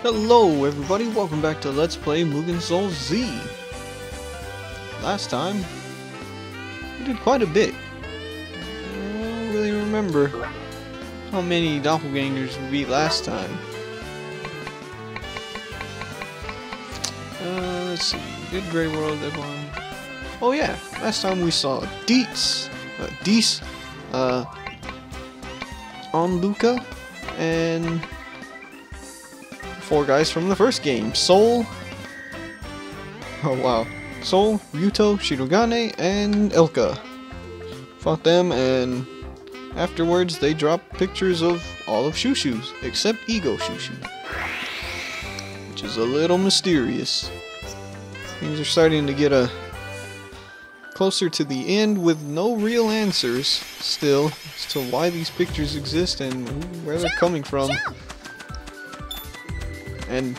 Hello everybody, welcome back to Let's Play Mugen Z. Last time, we did quite a bit. I don't really remember how many doppelgangers we beat last time. Let's see, we did Grey World, that one. Oh yeah, last time we saw Deets, Luca, and four guys from the first game. Soul, oh wow, Soul, Ryuto, Shirogane, and Elka. Fought them, and afterwards they dropped pictures of all of Shushu's, except Ego Shushu, which is a little mysterious. Things are starting to get closer to the end with no real answers still as to why these pictures exist and where they're coming from. And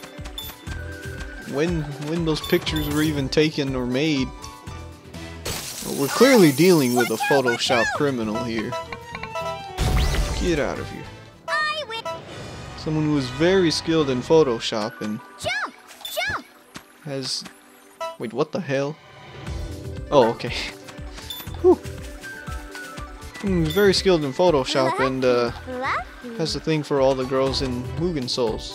when those pictures were even taken or made. We're clearly dealing with a Photoshop criminal here. Get out of here. Someone who is very skilled in Photoshop and has... Wait, what the hell? Oh, okay. Whew. Someone who's very skilled in Photoshop and has a thing for all the girls in Mugen Souls.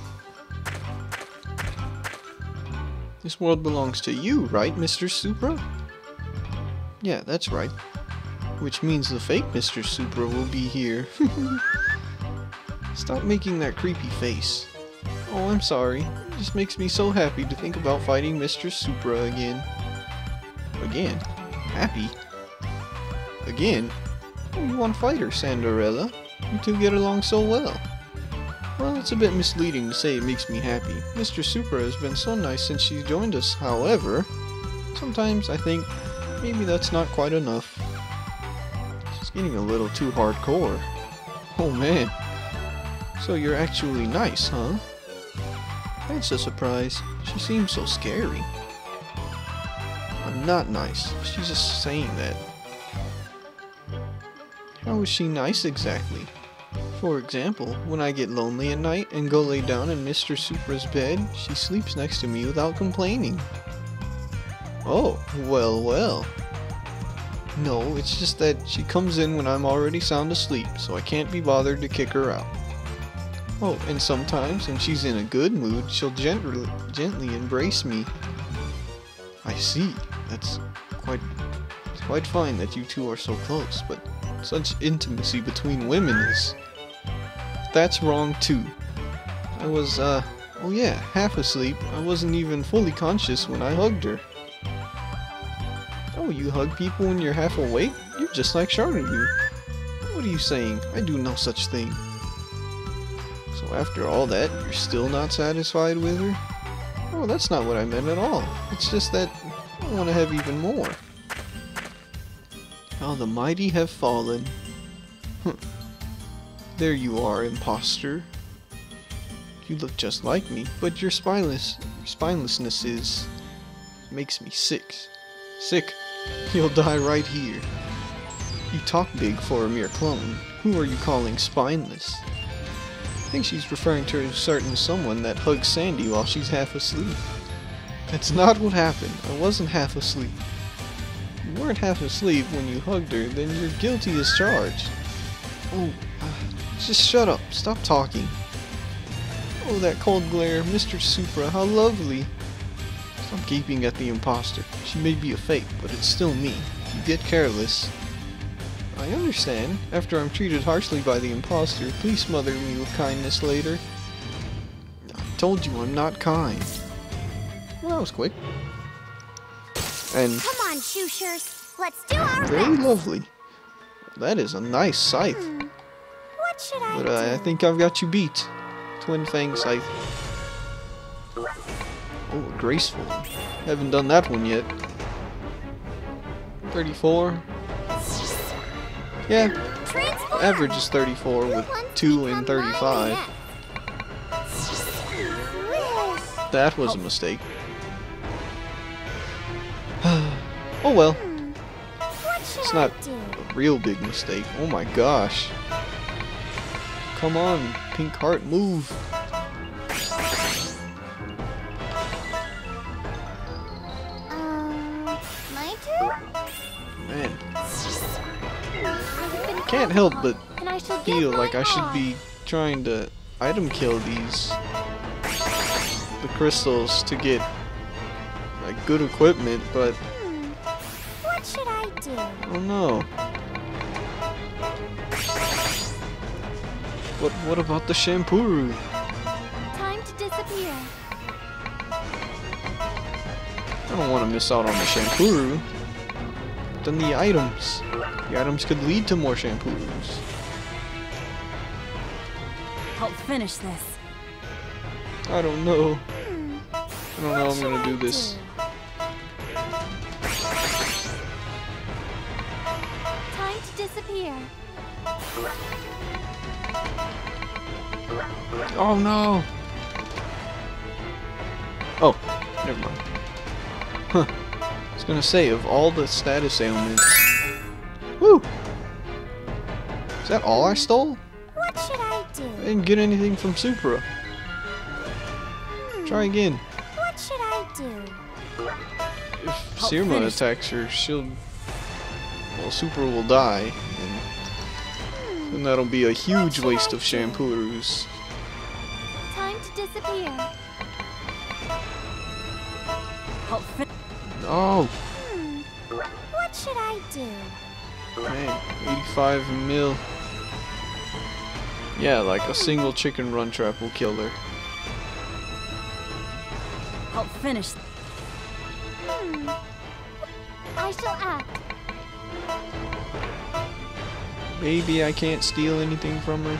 This world belongs to you, right, Mr. Supra? Yeah, that's right. Which means the fake Mr. Supra will be here. Stop making that creepy face. Oh, I'm sorry. It just makes me so happy to think about fighting Mr. Supra again. Again? Happy? Again? Oh, you want fighter, Sanderella? You two get along so well. Well, it's a bit misleading to say it makes me happy. Mr. Supra has been so nice since she's joined us, however, sometimes I think maybe that's not quite enough. She's getting a little too hardcore. Oh man. So you're actually nice, huh? That's a surprise. She seems so scary. I'm not nice. She's just saying that. How is she nice exactly? For example, when I get lonely at night and go lay down in Mr. Supra's bed, she sleeps next to me without complaining. Oh, well. No, it's just that she comes in when I'm already sound asleep, so I can't be bothered to kick her out. Oh, and sometimes, when she's in a good mood, she'll gently embrace me. I see. It's quite fine that you two are so close, but such intimacy between women is... That's wrong too. I was, oh yeah, half asleep. I wasn't even fully conscious when I hugged her. Oh, you hug people when you're half awake? You're just like Sharuru. What are you saying? I do no such thing. So after all that, you're still not satisfied with her? Oh, that's not what I meant at all. It's just that I want to have even more. How the mighty have fallen. There you are, imposter. You look just like me, but your spinelessness makes me sick. Sick? You'll die right here. You talk big for a mere clone. Who are you calling spineless? I think she's referring to a certain someone that hugs Sandy while she's half asleep. That's not what happened. I wasn't half asleep. If you weren't half asleep when you hugged her, then you're guilty as charged. Oh, just shut up. Stop talking. Oh, that cold glare. Mr. Supra, how lovely. Stop gaping at the imposter. She may be a fake, but it's still me. You get careless. I understand. After I'm treated harshly by the imposter, please smother me with kindness later. I told you I'm not kind. Well, that was quick. And come on, Shushers. Let's do our very best. lovely. That is a nice scythe. What should I But do? I think I've got you beat. Twin Fang Scythe. Oh, graceful. Haven't done that one yet. 34. Yeah, Transform. average is 34 with 2 and 35. That was a mistake. Oh well. What should It's not I do? a real big mistake. Oh my gosh. Come on, Pink Heart, move. can't help but and I shall get feel my like I should all. be trying to item kill the crystals to get like good equipment, but What should I do? I don't know. What about the Shampuru? Time to disappear. I don't want to miss out on the Shampuru. Then the items. The items could lead to more Shampurus. Help finish this. I don't know. I don't know how I'm gonna do this. Time to disappear. Oh no! Oh, never mind. Huh. I was gonna say, of all the status ailments... Woo! Is that all I stole? What should I do? I didn't get anything from Supra. Try again. What should I do? If Help Sirma finish. attacks her, she'll... Well, Supra will die. And that'll be a huge waste of Shampurus. Time to disappear. Help finish. Oh! What should I do? Man, 85 mil. Yeah, like a single chicken run trap will kill her. Help finish. I shall act. Maybe I can't steal anything from her.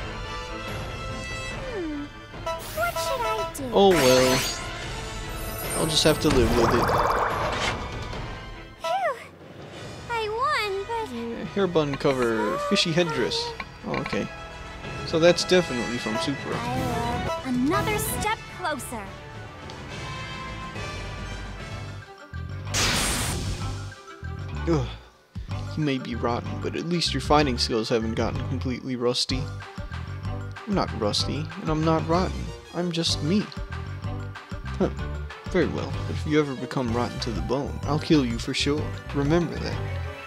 What should I do? Oh well. I'll just have to live with it. Phew. I won, but Hair bun cover, fishy headdress. Oh, okay. So that's definitely from Supra. another step closer. Ugh. You may be rotten, but at least your fighting skills haven't gotten completely rusty. I'm not rusty, and I'm not rotten. I'm just me. Huh. Very well, but if you ever become rotten to the bone, I'll kill you for sure. Remember that.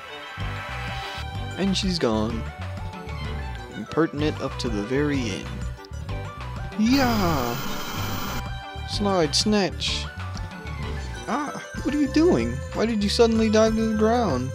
And she's gone. Impertinent up to the very end. Yeah! Slide, snatch. Ah, what are you doing? Why did you suddenly dive to the ground?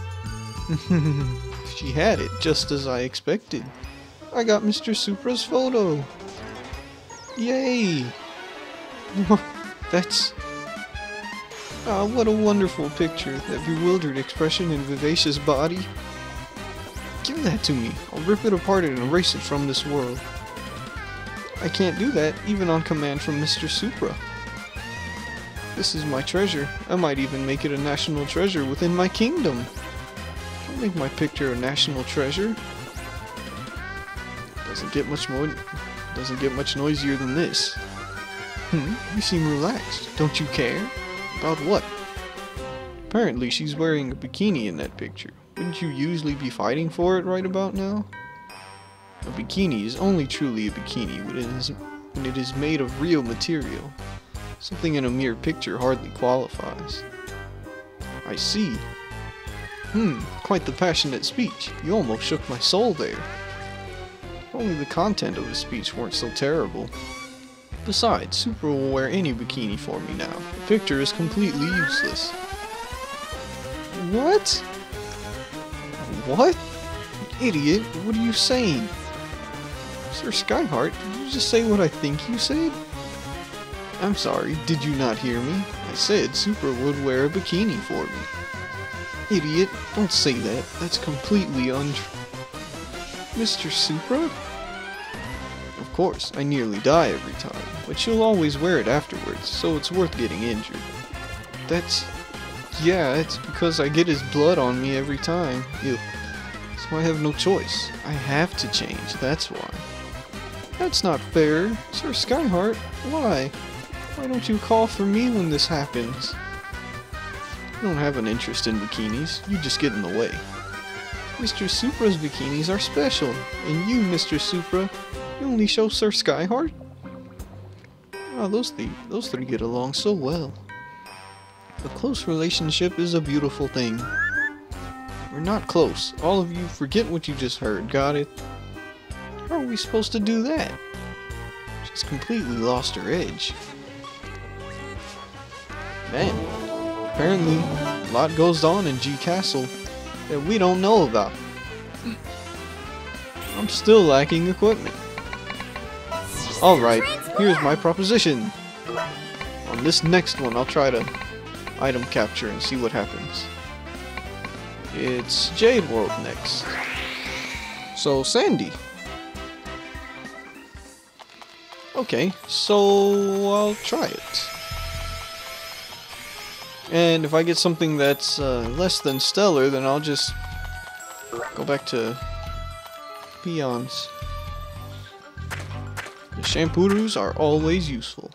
She had it, just as I expected. I got Mr. Supra's photo. Yay! That's... Ah, what a wonderful picture. That bewildered expression and vivacious body. Give that to me. I'll rip it apart and erase it from this world. I can't do that, even on command from Mr. Supra. This is my treasure. I might even make it a national treasure within my kingdom. I'll make my picture a national treasure. Doesn't get much noisier than this. You seem relaxed. Don't you care? About what? Apparently she's wearing a bikini in that picture. Wouldn't you usually be fighting for it right about now? A bikini is only truly a bikini when it is made of real material. Something in a mere picture hardly qualifies. I see. Quite the passionate speech. You almost shook my soul there. If only the content of his speech weren't so terrible. Besides, Supra will wear any bikini for me now. The picture is completely useless. What? What? Idiot, what are you saying? Sir Skyheart, did you just say what I think you said? I'm sorry, did you not hear me? I said Supra would wear a bikini for me. Idiot, don't say that. That's completely untrue. Mr. Supra? Of course, I nearly die every time, but she'll always wear it afterwards, so it's worth getting injured. Yeah, it's because I get his blood on me every time. Ew. So I have no choice. I have to change, that's why. That's not fair. Sir Skyheart, why? Why don't you call for me when this happens? You don't have an interest in bikinis, you just get in the way. Mr. Supra's bikinis are special, and you, Mr. Supra, you only show Sir Skyheart? Oh, those three get along so well. A close relationship is a beautiful thing. We're not close. All of you, forget what you just heard, got it? How are we supposed to do that? She's completely lost her edge. Man, apparently a lot goes on in G Castle that we don't know about. I'm still lacking equipment. Alright, here's my proposition. On this next one, I'll try to item capture and see what happens. It's Jade World next. So, Sandy. Okay, so I'll try it. And if I get something that's less than stellar, then I'll just go back to peons. The Sharurus are always useful.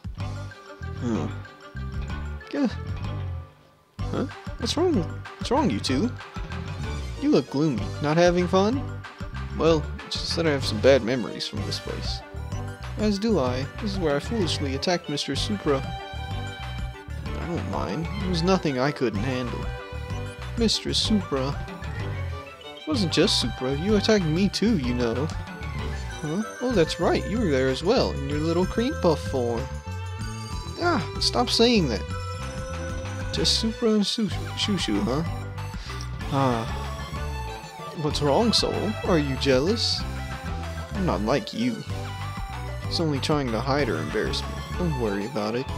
Huh? What's wrong? What's wrong, you two? You look gloomy. Not having fun? Well, it's just that I have some bad memories from this place. As do I. This is where I foolishly attacked Mr. Supra. I don't mind. It was nothing I couldn't handle. Mr. Supra. It wasn't just Supra. You attacked me too, you know. Huh? Oh, that's right. You were there as well, in your little cream puff form. Ah, stop saying that. Just Supra and Shushu, huh? Ah. What's wrong, Soul? Are you jealous? I'm not like you. She's only trying to hide her embarrassment. Don't worry about it.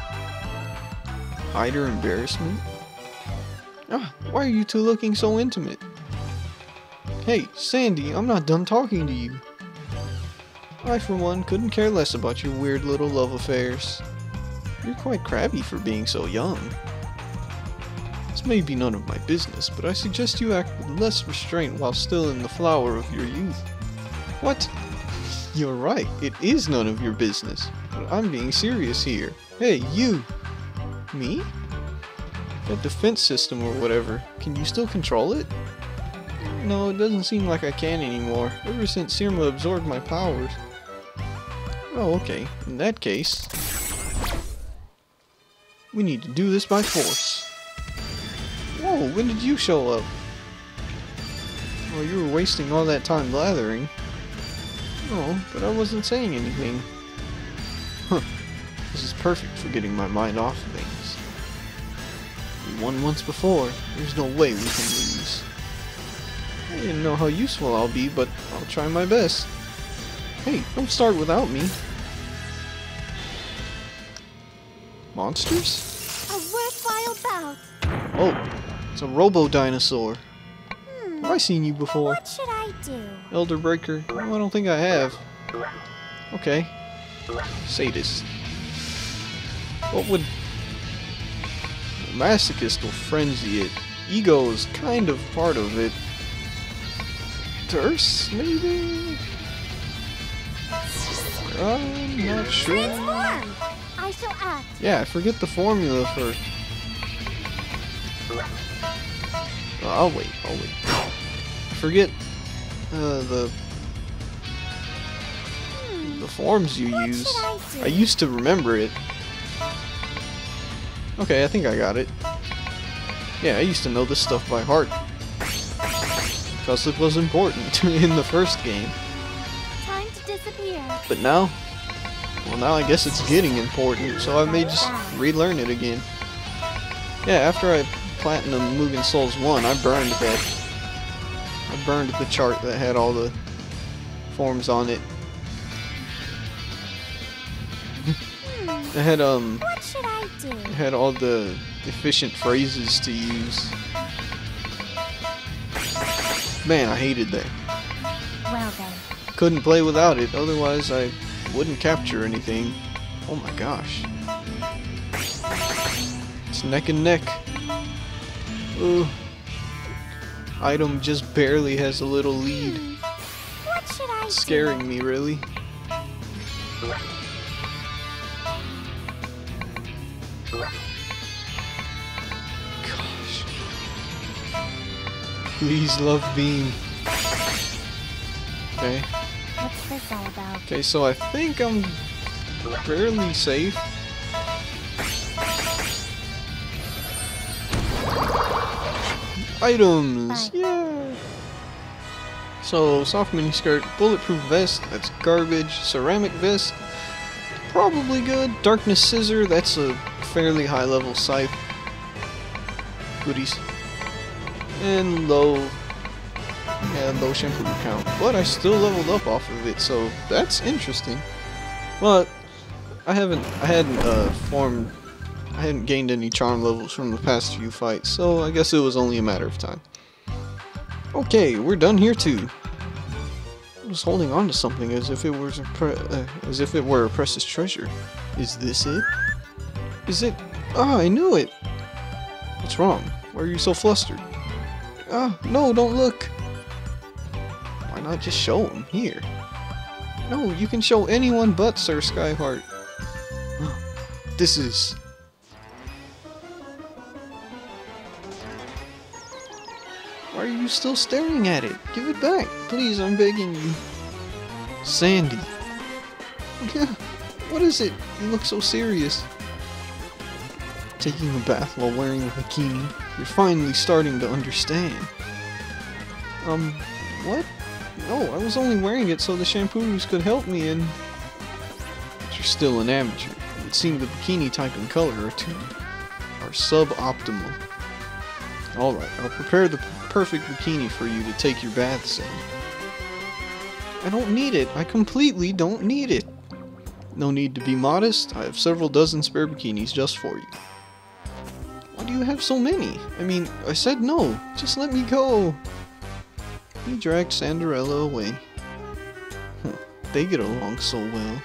Hide her embarrassment? Ah, why are you two looking so intimate? Hey, Sandy, I'm not done talking to you. I, for one, couldn't care less about your weird little love affairs. You're quite crabby for being so young. This may be none of my business, but I suggest you act with less restraint while still in the flower of your youth. What? You're right, it is none of your business. But I'm being serious here. Hey, you! Me? That defense system or whatever, can you still control it? No, it doesn't seem like I can anymore, ever since Sirma absorbed my powers. Oh, okay. In that case, we need to do this by force. Whoa, when did you show up? Oh, you were wasting all that time blathering. Oh, but I wasn't saying anything. Huh. This is perfect for getting my mind off things. We won once before. There's no way we can lose. I didn't know how useful I'll be, but I'll try my best. Hey, don't start without me. Monsters? A worthwhile bout. Oh, it's a robo-dinosaur. Have I seen you before? What should I do? Elder Breaker? Oh, I don't think I have. Okay. Sadist. What would... Masochist will frenzy it. Ego is kind of part of it. Thirst, maybe? I'm not sure. Transform! I shall act. Yeah, I forget the formula for... I'll wait. I forget the forms you use. I used to remember it. Okay, I think I got it. Yeah, I used to know this stuff by heart. Because it was important in the first game. Time to disappear. But now, well, now I guess it's getting important, so I may just relearn it again. Yeah, after I Platinum Mugen Souls 1, I burned that. I burned the chart that had all the forms on it. It had What should I do? it had all the efficient phrases to use. Man, I hated that. Well then. Couldn't play without it, otherwise I wouldn't capture anything. Oh my gosh. It's neck and neck. Ooh. Item just barely has a little lead. What should I It's scaring me, really. Gosh. Please, love beam. Okay. What's this all about? Okay, so I think I'm fairly safe. Items! Bye. Yeah! So, soft miniskirt, bulletproof vest, that's garbage. Ceramic vest, probably good. Darkness scissor, that's a fairly high level scythe. Goodies. And low shampoo count. But I still leveled up off of it, so that's interesting. But I hadn't gained any charm levels from the past few fights, so I guess it was only a matter of time. Okay, we're done here too. I was holding on to something as if it were a precious treasure. Is this it? Is it? Ah, I knew it. What's wrong? Why are you so flustered? Ah, no, don't look. Why not just show him here? No, you can show anyone but Sir Skyheart. This is... Why are you still staring at it? Give it back, please, I'm begging you. Sandy. Yeah, what is it? You look so serious. Taking a bath while wearing a bikini. You're finally starting to understand. What? No, I was only wearing it so the shampoos could help me and... But you're still an amateur. It would seem the bikini type and color are suboptimal. Alright, I'll prepare the perfect bikini for you to take your baths in. I don't need it. I completely don't need it. No need to be modest. I have several dozen spare bikinis just for you. Why do you have so many? I mean, I said no. Just let me go. He dragged Cinderella away. They get along so well.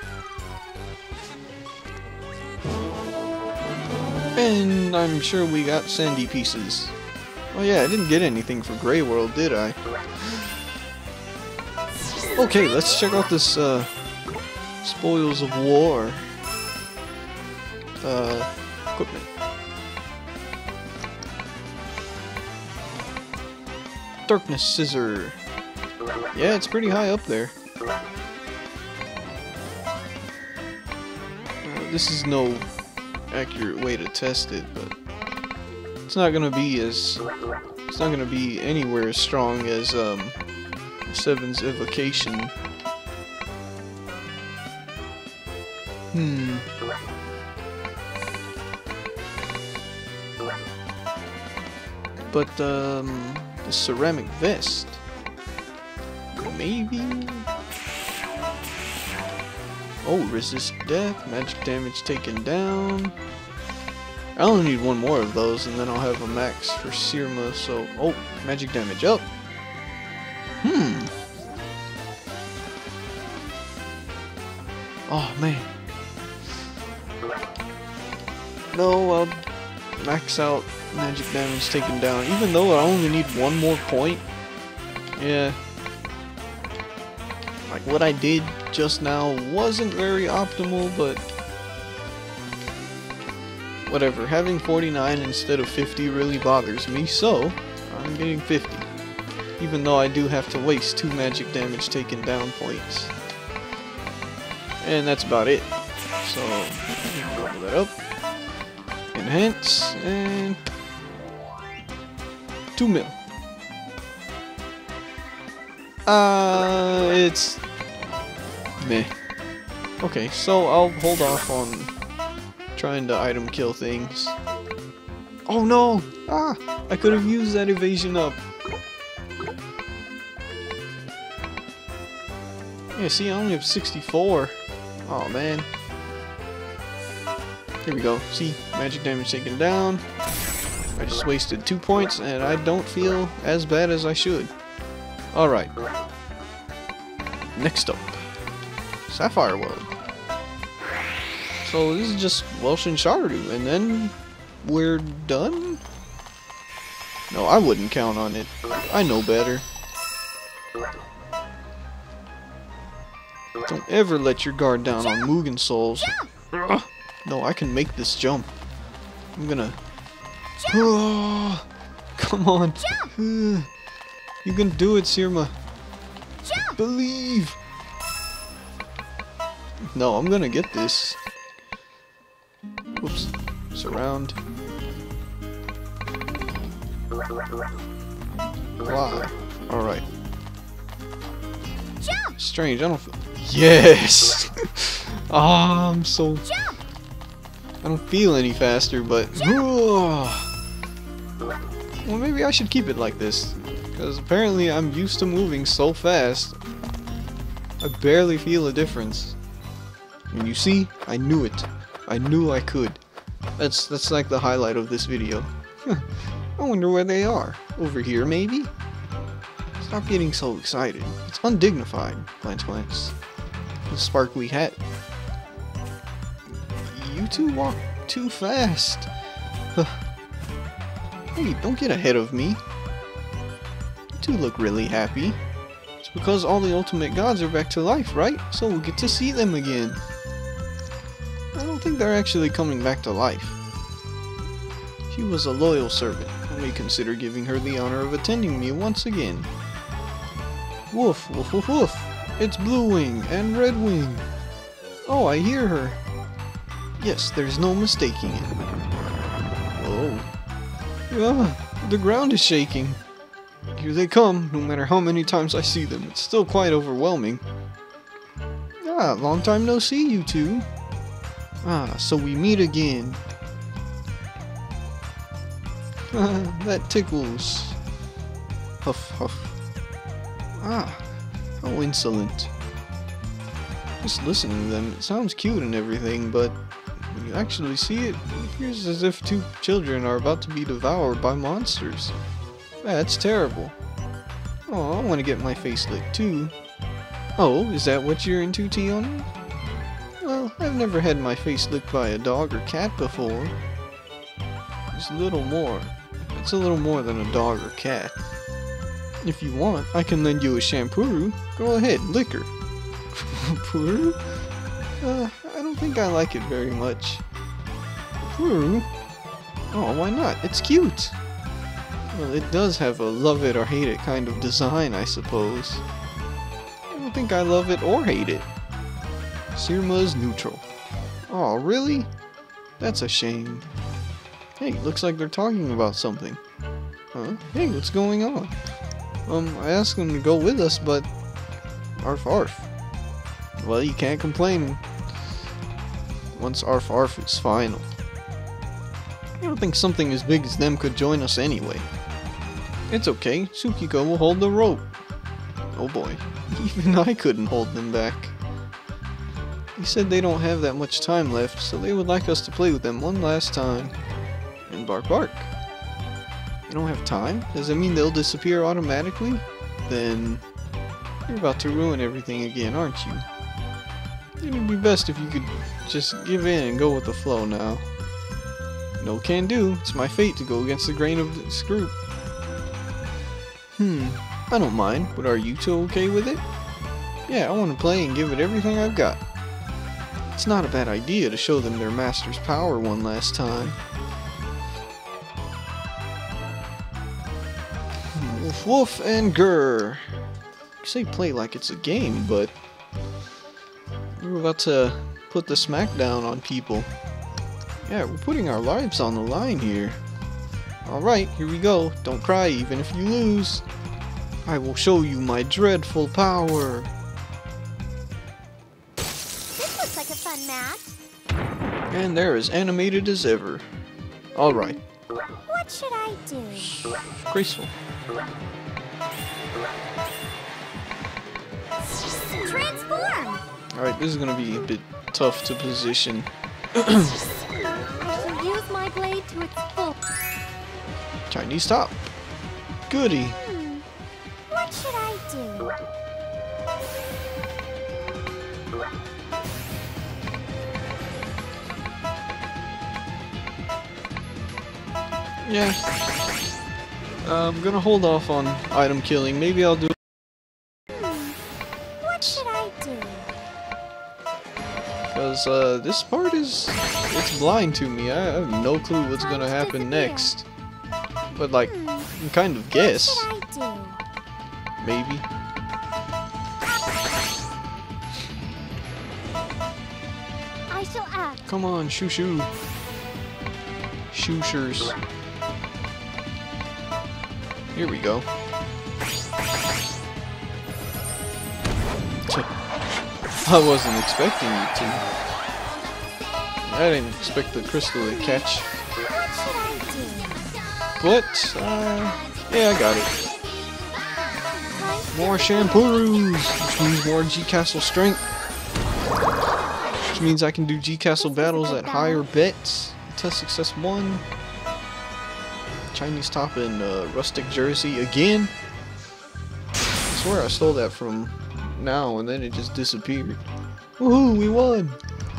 And I'm sure we got sandy pieces. Oh yeah, I didn't get anything for Grey World, did I? Okay, let's check out this Spoils of War equipment. Darkness scissor. Yeah, it's pretty high up there. This is no accurate way to test it, but it's not gonna be anywhere as strong as Seven's evocation. But the ceramic vest, maybe. Oh, resist death, magic damage taken down. I only need one more of those and then I'll have a max for Sirma, so... Oh, magic damage up. Oh, man. No, I'll max out magic damage taken down, even though I only need one more point. Yeah. Like, what I did just now wasn't very optimal, but... whatever, having 49 instead of 50 really bothers me, so I'm getting 50. Even though I do have to waste 2 magic damage taken down points. And that's about it. So, level that up. Enhance, and 2 mil. It's meh. Okay, so I'll hold off on trying to item kill things. Oh no! Ah! I could have used that evasion up. Yeah, see, I only have 64. Oh man. Here we go. See, magic damage taken down. I just wasted 2 points and I don't feel as bad as I should. Alright. Next up, Sapphire World. So this is just Welsh and Sharuru, and then we're done? No, I wouldn't count on it. I know better. Don't ever let your guard down on Mugen souls. No, I can make this jump. I'm gonna... Oh, come on. You can do it, Sirma. Believe. No, I'm gonna get this. Whoops. Surround. Fly. Alright. Jump! Strange, I don't feel... Yes! Ah, I'm so... Jump! I don't feel any faster, but... Well, maybe I should keep it like this. Because apparently I'm used to moving so fast. I barely feel a difference. And you see? I knew it. I knew I could. That's like the highlight of this video. I wonder where they are. Over here, maybe? Stop getting so excited. It's undignified, glance glance. The sparkly hat. You two walk too fast. Hey, don't get ahead of me. You two look really happy. It's because all the ultimate gods are back to life, right? So we'll get to see them again. I don't think they're actually coming back to life. She was a loyal servant. I may consider giving her the honor of attending me once again. Woof, woof, woof, woof. It's Blue Wing and Red Wing. Oh, I hear her. Yes, there's no mistaking it. Oh. Ah, the ground is shaking. Here they come, no matter how many times I see them. It's still quite overwhelming. Ah, long time no see, you two. Ah, so we meet again. That tickles. Huff, huff. Ah, how insolent. Just listening to them, it sounds cute and everything, but when you actually see it, it appears as if two children are about to be devoured by monsters. That's terrible. Oh, I want to get my face licked too. Oh, is that what you're into, Tiona? Well, I've never had my face licked by a dog or cat before. It's a little more. It's a little more than a dog or cat. If you want, I can lend you a shampoo. Go ahead, lick her. Puru? I don't think I like it very much. Puru? Oh, why not? It's cute. Well, it does have a love it or hate it kind of design, I suppose. I don't think I love it or hate it. Sirma's neutral. Oh, really? That's a shame. Hey, looks like they're talking about something. Huh? Hey, what's going on? I asked them to go with us, but... Arf arf. Well, you can't complain. Once arf arf is final. I don't think something as big as them could join us anyway. It's okay, Tsukiko will hold the rope. Oh boy, even I couldn't hold them back. He said they don't have that much time left, so they would like us to play with them one last time. And bark bark. You don't have time? Does that mean they'll disappear automatically? Then you're about to ruin everything again, aren't you? It'd be best if you could just give in and go with the flow now. No can do. It's my fate to go against the grain of this group. I don't mind, but are you two okay with it? Yeah, I want to play and give it everything I've got. It's not a bad idea to show them their master's power one last time. Woof woof and grrr. You say play like it's a game, but we're about to put the smackdown on people. Yeah, we're putting our lives on the line here. Alright, here we go. Don't cry even if you lose. I will show you my dreadful power. This looks like a fun match. And they're as animated as ever. Alright. What should I do? Graceful. Transform! Alright, this is gonna be a bit tough to position. I shall use my blade to its full. Chinese top. Goody. What should I do? Yeah. I'm gonna hold off on item killing. Maybe I'll do. What should I do? Because this part it's blind to me. I have no clue what's gonna happen next. But like, I can kind of guess. What should I do? Maybe. I shall act. Come on, shoo shoo. Shooshers. Here we go. I wasn't expecting you to. I didn't expect the crystal to catch. But, yeah, I got it. More shampoos, which means more G-Castle strength. Which means I can do G-Castle battles at higher bets. Test success 1. Chinese top and rustic jersey again. I swear I stole that from now and then it just disappeared. Woohoo, we won!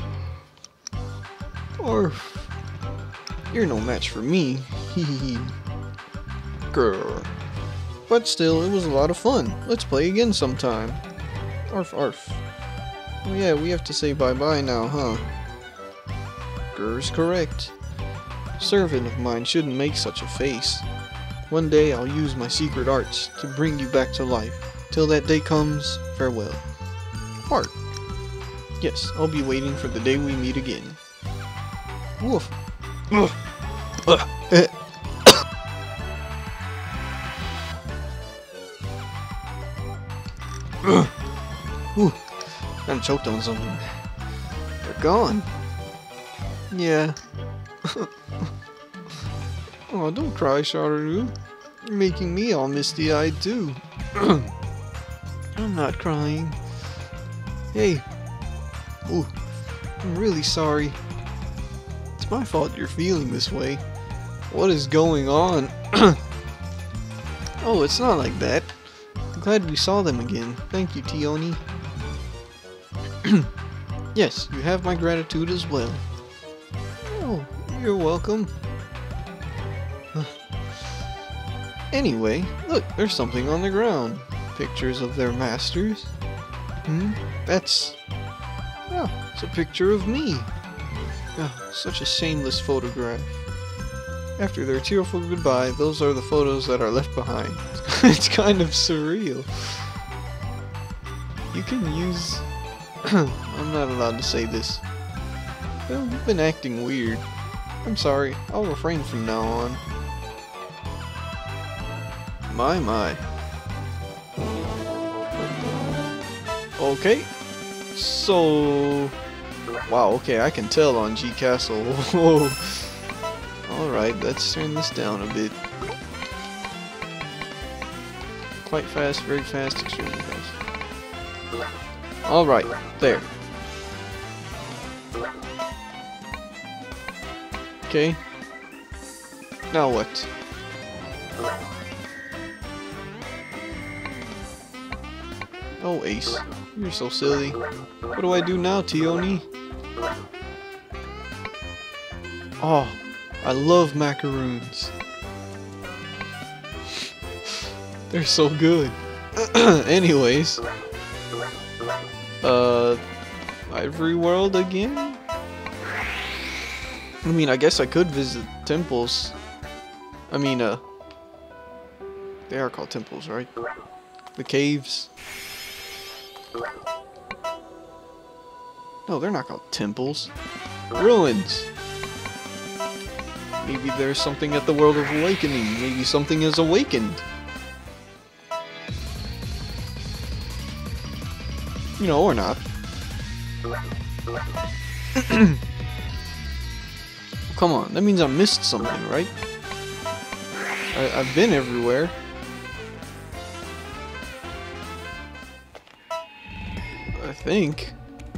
Or you're no match for me. Hehehe. Grr. But still, it was a lot of fun. Let's play again sometime. Arf arf. Oh yeah, we have to say bye-bye now, huh? Grr's correct. A servant of mine shouldn't make such a face. One day I'll use my secret arts to bring you back to life. Till that day comes, farewell. Heart. Yes, I'll be waiting for the day we meet again. Woof. Ooh, kinda choked on something. They're gone. Yeah. Oh, don't cry, Sharuru. You're making me all misty-eyed too. I'm not crying. Hey. Ooh, I'm really sorry. It's my fault you're feeling this way. What is going on? Oh, it's not like that. I'm glad we saw them again. Thank you, Tioni. Yes, you have my gratitude as well. Oh, you're welcome. Anyway, look, there's something on the ground. Pictures of their masters. That's... oh, it's a picture of me. Oh, such a shameless photograph. After their tearful goodbye, those are the photos that are left behind. It's kind of surreal. You can use... I'm not allowed to say this. Well, you've been acting weird. I'm sorry, I'll refrain from now on. My. Okay. So... wow, okay, I can tell on G-Castle. Alright, let's turn this down a bit. Quite fast, very fast, extremely fast. Alright, there. Okay. Now what? Oh, Ace. You're so silly. What do I do now, Tioni? Oh, I love macaroons. They're so good. Anyways. Ivory World again? I mean, I guess I could visit temples. I mean, they are called temples, right? The caves. No, they're not called temples. Ruins. Maybe there's something at the World of Awakening. Maybe something is awakened. You know, or not. Come on, that means I missed something, right? I've been everywhere. I think.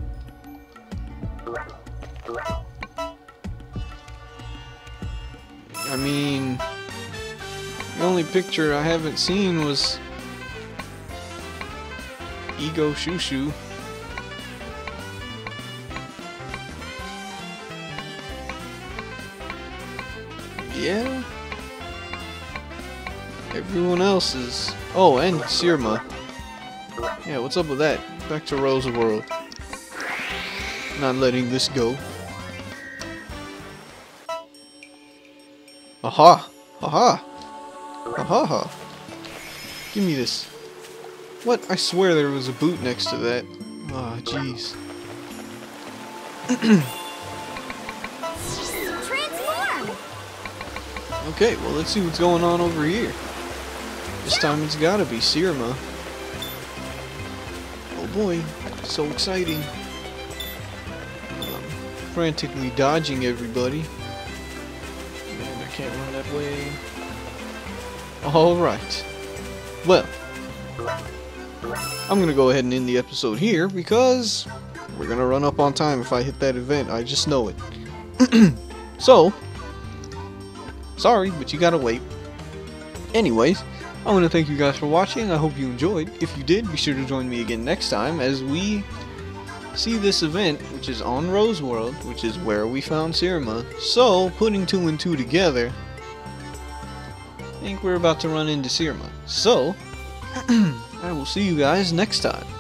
I mean, the only picture I haven't seen was Ego Shushu. Yeah. Everyone else is... oh, and Sirma. Yeah, what's up with that? Back to Rose World. Not letting this go. Aha! Aha! Aha! Ha. Give me this. What? I swear there was a boot next to that. Ah, oh, jeez. Transform! Okay, well, let's see what's going on over here. This time it's gotta be Sirma. Oh boy, so exciting. Frantically dodging everybody. And I can't run that way. Alright. Well, I'm gonna go ahead and end the episode here because we're gonna run up on time if I hit that event. I just know it. So, sorry, but you gotta wait. Anyways, I want to thank you guys for watching. I hope you enjoyed. If you did, be sure to join me again next time as we see this event, which is on Rose World, which is where we found Sirma. So, putting 2 and 2 together, I think we're about to run into Sirma. So, I will see you guys next time.